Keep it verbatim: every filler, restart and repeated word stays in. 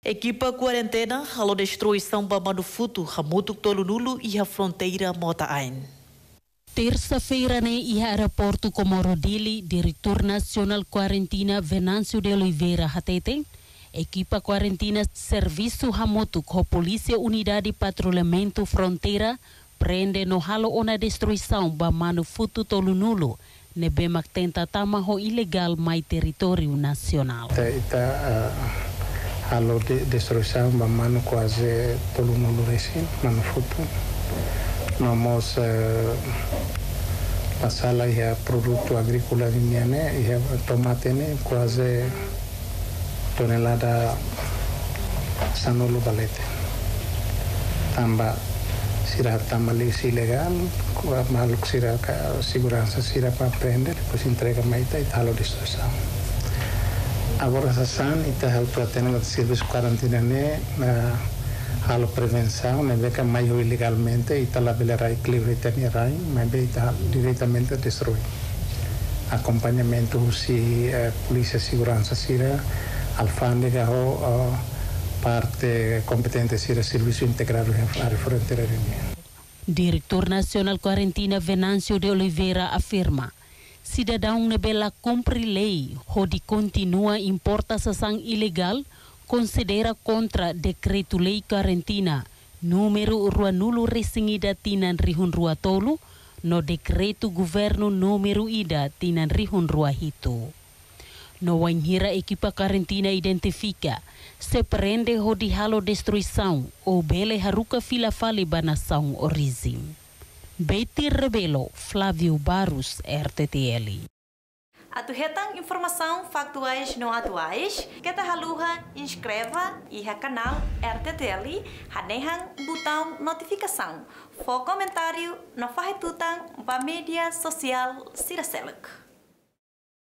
Equipa quarentena halo destruição bamando futu hamutuk tolu nulu e a fronteira mota ain. Terça-feira, né, e aeroporto Comoro Dili, diretor nacional quarentena Venâncio de Oliveira Hatete, equipa quarentena serviço hamutuk com polícia unidade patrulhamento fronteira prende no halo ona destruição bamando futu tolu nulu, ne bemak tenta tamaho ilegal mai território nacional. Ita uh... halo de destruição bamano quase tolu nulu resi mano futu. Nós uh, passar lá e produto agrícola né e tomate né quase tonelada sanolo balete. Tamba sira tamale ilegal, maluk sira segurança sira para prender, depois entrega maita e halo destruição. Agora sasan ita hal pratena ngat serviço quarentena né halo prevenção, né beca mais ilegalmente ita la belera equilíbrio tenirai, mas be ita diretamente destrui. Acompanhamento si uh, polícia segurança sira alfândega ho uh, parte competente sira serviço integrado área fronteira. Diretor nacional quarentena Venâncio de Oliveira afirma cidadão nebela cumpre lei, onde continua importação ilegal, considera contra decreto lei quarentena, número rua nulo resingida tinan rihun rua tolu, no decreto governo número ida tinan rihun rua hito. No wanhira equipa quarentena identifica, se prende onde halo destruição, ou bele haruka fila fale banação origem. Betty Rebelo, Flávio Barros, R T T L. Atuhetang informação factuais não atuais, que ta haluha inscreva e ha canal R T T L, hadehang botão notificação, for comentário no fahetutang ba mídia social Siraseluk.